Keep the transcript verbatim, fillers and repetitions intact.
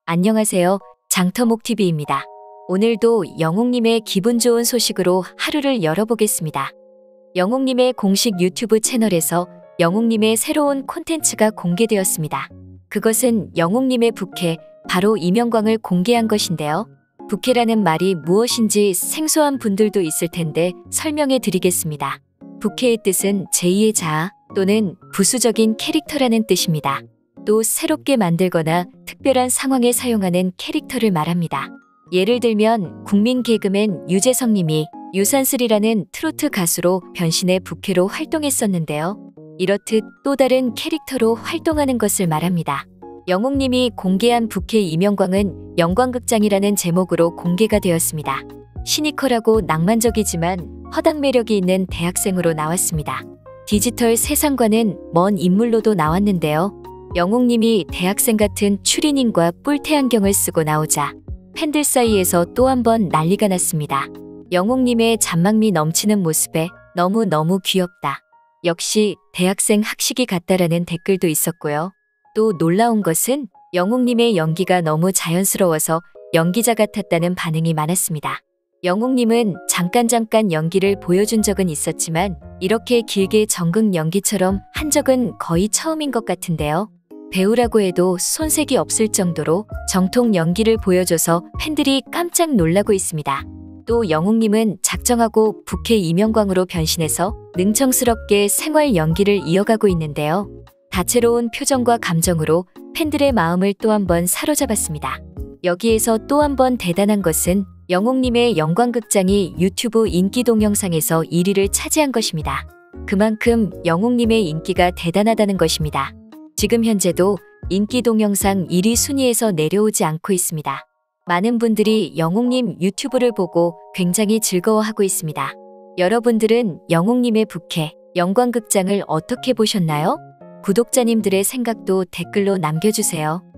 안녕하세요. 장터목티비입니다. 오늘도 영웅님의 기분 좋은 소식으로 하루를 열어보겠습니다. 영웅님의 공식 유튜브 채널에서 영웅님의 새로운 콘텐츠가 공개되었습니다. 그것은 영웅님의 부캐, 바로 이명광을 공개한 것인데요. 부캐라는 말이 무엇인지 생소한 분들도 있을 텐데 설명해 드리겠습니다. 부캐의 뜻은 제이의 자아 또는 부수적인 캐릭터라는 뜻입니다. 또 새롭게 만들거나 특별한 상황에 사용하는 캐릭터를 말합니다. 예를 들면 국민 개그맨 유재석님이 유산슬이라는 트로트 가수로 변신해 부캐로 활동했었는데요. 이렇듯 또 다른 캐릭터로 활동하는 것을 말합니다. 영웅님이 공개한 부캐 이명광은 영광극장이라는 제목으로 공개가 되었습니다. 시니컬하고 낭만적이지만 허당 매력이 있는 대학생으로 나왔습니다. 디지털 세상과는 먼 인물로도 나왔는데요. 영웅님이 대학생 같은 추리닝과 뿔테 안경을 쓰고 나오자 팬들 사이에서 또 한 번 난리가 났습니다. 영웅님의 잔망미 넘치는 모습에 너무너무 귀엽다. 역시 대학생 학식이 같다라는 댓글도 있었고요. 또 놀라운 것은 영웅님의 연기가 너무 자연스러워서 연기자 같았다는 반응이 많았습니다. 영웅님은 잠깐 잠깐 연기를 보여준 적은 있었지만 이렇게 길게 정극 연기처럼 한 적은 거의 처음인 것 같은데요. 배우라고 해도 손색이 없을 정도로 정통 연기를 보여줘서 팬들이 깜짝 놀라고 있습니다. 또 영웅님은 작정하고 부캐 이명광으로 변신해서 능청스럽게 생활 연기를 이어가고 있는데요. 다채로운 표정과 감정으로 팬들의 마음을 또 한 번 사로잡았습니다. 여기에서 또 한 번 대단한 것은 영웅님의 영광극장이 유튜브 인기 동영상에서 일 위를 차지한 것입니다. 그만큼 영웅님의 인기가 대단하다는 것입니다. 지금 현재도 인기 동영상 일 위 순위에서 내려오지 않고 있습니다. 많은 분들이 영웅님 유튜브를 보고 굉장히 즐거워하고 있습니다. 여러분들은 영웅님의 부캐, 영광극장을 어떻게 보셨나요? 구독자님들의 생각도 댓글로 남겨주세요.